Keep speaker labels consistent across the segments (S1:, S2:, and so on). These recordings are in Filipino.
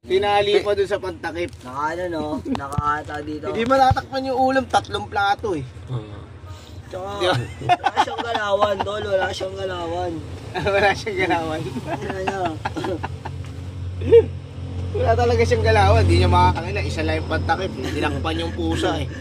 S1: Tinali pa dun sa pantakip.
S2: Nakakata dito.
S1: Hindi matatakpan yung ulam, 3 plato eh.
S2: Tsaka, wala siyang galawan, tol. Wala siyang galawan.
S1: Wala siyang galawan.
S2: Ano?
S1: Wala talaga siyang galawan. Hindi niya makakangina. Isa lang yung pantakip. Tinakpan yung pusa eh.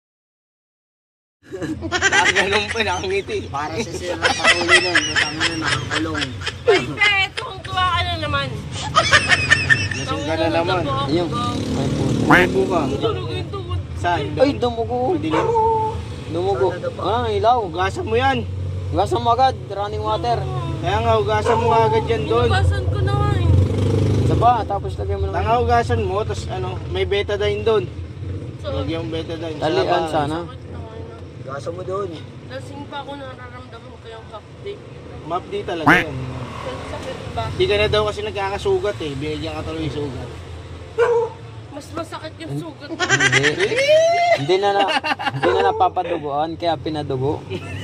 S1: Nakaganong pa, nakangiti.
S2: Para sa sila patuloy nun. Masama na nakakulong.
S3: Ay, pe, tuwang-tuwa ka na naman.
S1: Lasing ka na naman.
S4: Ayun.
S1: May buka.
S3: Tulog yung tungod.
S1: Saan?
S4: Ay, dumugo.
S1: Madilim.
S4: Dumugo. Ilaw.
S1: Hugasan mo yan.
S4: Hugasan mo agad. Running water.
S1: Kaya nga, hugasan mo agad yan doon.
S3: Inubasan ko na nga eh.
S4: Saba, tapos lagyan mo
S1: Tanga, hugasan mo, tapos ano, may betadine doon.
S3: So,
S1: Lagyan yung betadine.
S4: Talian sana.
S2: Gasa mo doon.
S3: lasing pa ako, nararamdaman ko yung kakti.
S1: Mapdi talaga yan.
S3: Sakit ba?
S1: Hindi ka na daw kasi nagkakasugat eh. Binigyan ka tuloy yung sugat.
S3: Mas masakit yung sugat.
S4: Hindi na napapaduguan, kaya pinadugo.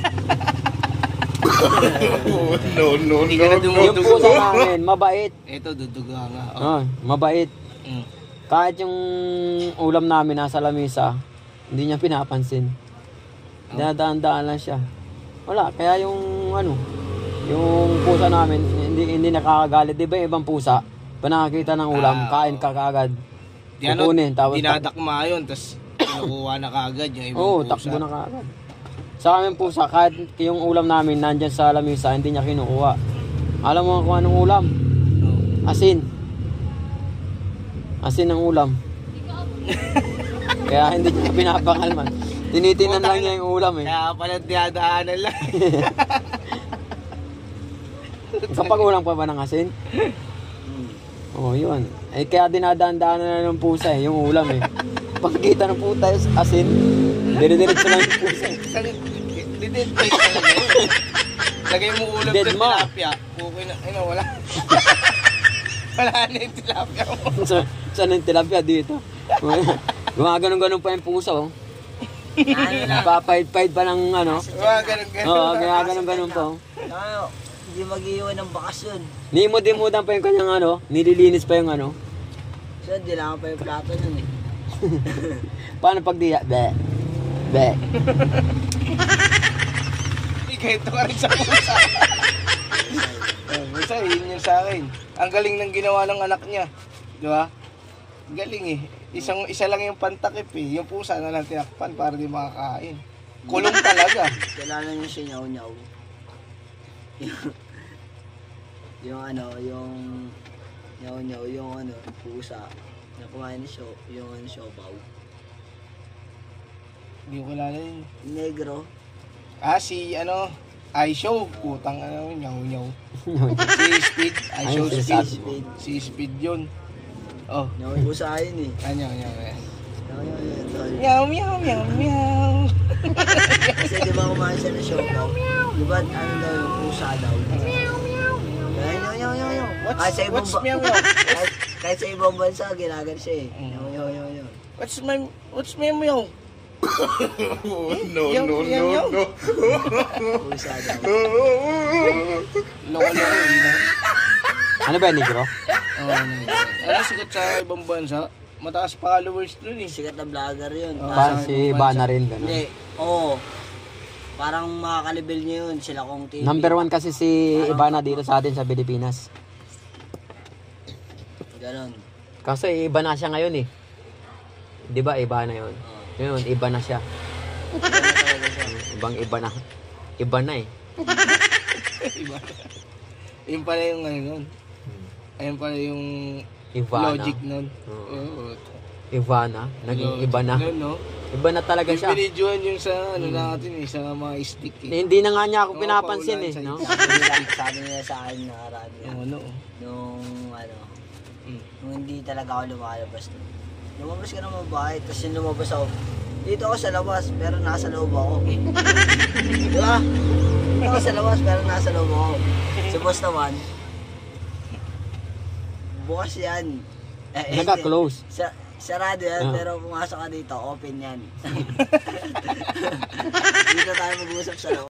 S1: Hindi ka na
S4: Yung
S1: dumudugo.
S4: pusa namin, mabait.
S1: Ito, duduga nga.
S4: Mabait.
S1: Mm.
S4: Kahit yung ulam namin nasa lamisa, hindi niya pinapansin. Dadaan-daan lang siya. Wala, kaya yung yung pusa namin, hindi nakakagalit. Di ba yung ibang pusa, pa nakakita ng ulam, kain ka kaagad. Kukunin, tapos
S1: dinadakma yun, tapos kinukuha na kaagad yung ibang pusa.
S4: takbo na kaagad. Sa aming pusa, kahit yung ulam namin nandyan sa lamisa, hindi niya kinukuha. Alam mo kung anong ulam? Asin. Asin ang ulam. Kaya hindi niya pinapakalman. Tinitinan lang niya yung ulam eh.
S1: Kaya pala dinadaanan lang.
S4: Kapag ulam pa ba ng asin? Oo, yun. Eh kaya dinadaan-daanan na ng pusa eh, yung ulam eh. Pagkita ng puta yung asin, dire-diretso lang yung pusa eh.
S1: Didid pa yung talaga yun. Lagay mo ulam sa tilapia. Okay na, wala. Wala na yung tilapia mo.
S4: Saan yung tilapia dito? Gumaganon-ganon pa yung pusa oh. Papahid-pahid pa ng ano.
S1: Ganun-ganun.
S4: Oo, gumaganon-ganon pa oh.
S2: Hindi mag-iwan ng bakasyon.
S4: Nimod-imudan pa yung kanyang ano, nililinis pa yung ano.
S2: Siya, dilangan pa yung plato nun eh.
S4: Paano pag diya? Be.
S1: Ito ka rin sa pusa. Pusa, yun yung sa akin. Ang galing ng ginawa ng anak niya. Di ba? Galing eh. Isa lang yung pantakip eh. Yung pusa na lang tinakpan para di makakain. Kulong talaga.
S2: Kailangan niya siya nyaw-nyaw. yung nyaw-nyaw, yung pusa. Na kumain ni yung siopaw.
S1: Hindi ko kilala yun.
S2: Negro.
S1: Si iShow. Putang nyaw-nyaw. Si Speed. iShow Speed. Si Speed yun. Oh.
S2: Pusa yun eh.
S1: Nyaw-nyaw.
S2: Nyaw-nyaw.
S1: Meow.
S2: Kasi di ba kumain siya ng siopaw? Di ba daw yung pusa daw? Nyaw-nyaw. Kahit sa ibang bansa, ginagan siya eh. Nyaw-nyaw.
S1: What's meow? No.
S2: Pusa daw.
S1: Loko-loko yun.
S4: Ano ba, negro?
S1: Sikat sa ibang bansa? Mataas followers nun eh.
S2: Sikat na vlogger yun.
S4: Si Bana rin, gano'n.
S2: Hindi, oo. Parang makakalibel niya yun, sila kong TV.
S4: Number 1 kasi si Ibana dito sa atin sa Pilipinas.
S2: Ganon.
S4: Kaso iba na siya ngayon eh. Di ba iba na yun? Yun, iba na siya. Iba na. Iba na eh.
S1: Iba. Ayun pala yung nun. Ayun pala yung
S4: Ivana.
S1: logic nun.
S4: Ivana, naging iba na.
S1: No?
S4: Iba na talaga
S1: Yung
S4: siya.
S1: binidyoan yung sa natin eh, sa mga stick eh.
S4: Hindi na nga niya ako pinapansin eh, no?
S2: Sabi nila sa akin na nung hindi talaga ako lumalabas. Lumabas ka ng bahay, tapos yung lumabas ako. Dito ako sa labas, pero nasa loob ako. Di ba? Dito ako sa labas, pero nasa loob ako. Si boss naman, bukas yan.
S4: Naka-close.
S2: Sarado yan, pero pumasok ka dito, open yan. Dito tayo mag-usap sa loob.